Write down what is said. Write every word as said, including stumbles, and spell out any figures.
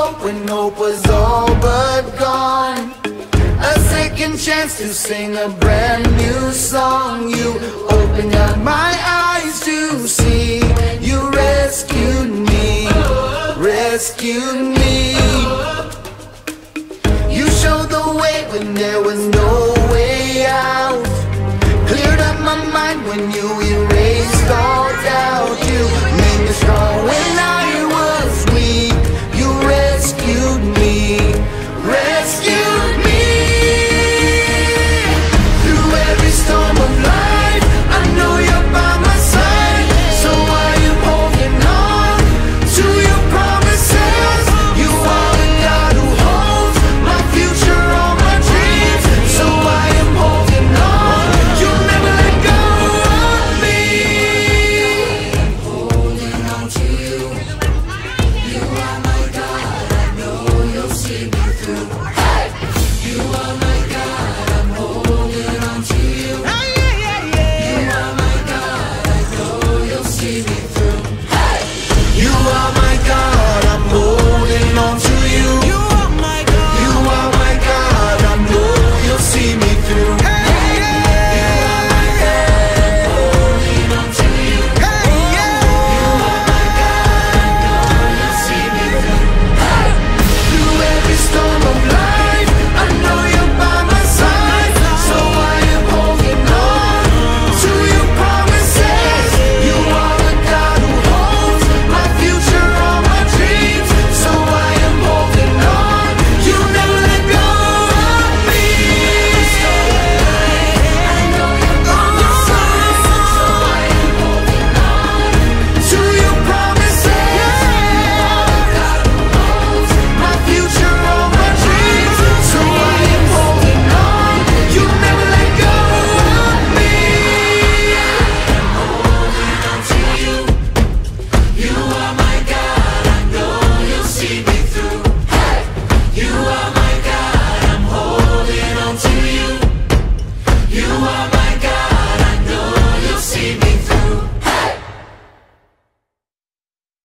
hope when hope was all but gone. A second chance to sing a brand new song. You opened up my eyes to see. You rescued me, rescued me. You showed the way when there was no